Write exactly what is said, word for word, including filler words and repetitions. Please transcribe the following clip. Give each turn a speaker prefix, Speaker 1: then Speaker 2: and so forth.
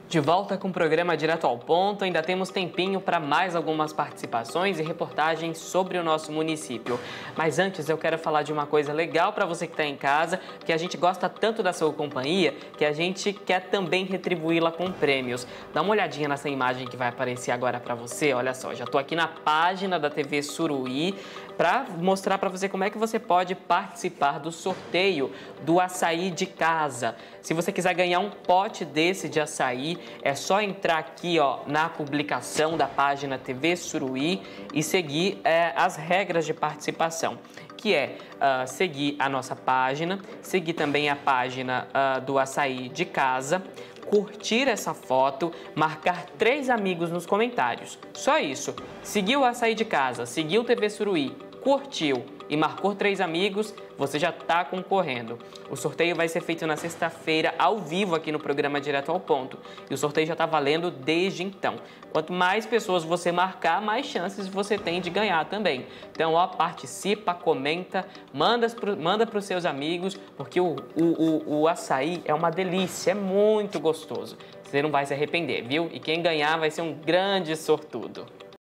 Speaker 1: De volta com o programa Direto ao Ponto, ainda temos tempinho para mais algumas participações e reportagens sobre o nosso município. Mas antes eu quero falar de uma coisa legal para você que está em casa, que a gente gosta tanto da sua companhia, que a gente quer também retribuí-la com prêmios. Dá uma olhadinha nessa imagem que vai aparecer agora para você, olha só, já estou aqui na página da T V Suruí para mostrar para você como é que você pode participar do sorteio do açaí de casa. Se você quiser ganhar um pote desse de açaí, é só entrar aqui ó, na publicação da página T V Suruí e seguir é, as regras de participação, que é uh, seguir a nossa página, seguir também a página uh, do açaí de casa, curtir essa foto, marcar três amigos nos comentários. Só isso. Seguiu o açaí de casa, seguiu o T V Suruí, curtiu e marcou três amigos, você já está concorrendo. O sorteio vai ser feito na sexta-feira, ao vivo, aqui no programa Direto ao Ponto. E o sorteio já está valendo desde então. Quanto mais pessoas você marcar, mais chances você tem de ganhar também. Então, ó, participa, comenta, manda para manda os seus amigos, porque o, o, o, o açaí é uma delícia, é muito gostoso. Você não vai se arrepender, viu? E quem ganhar vai ser um grande sortudo.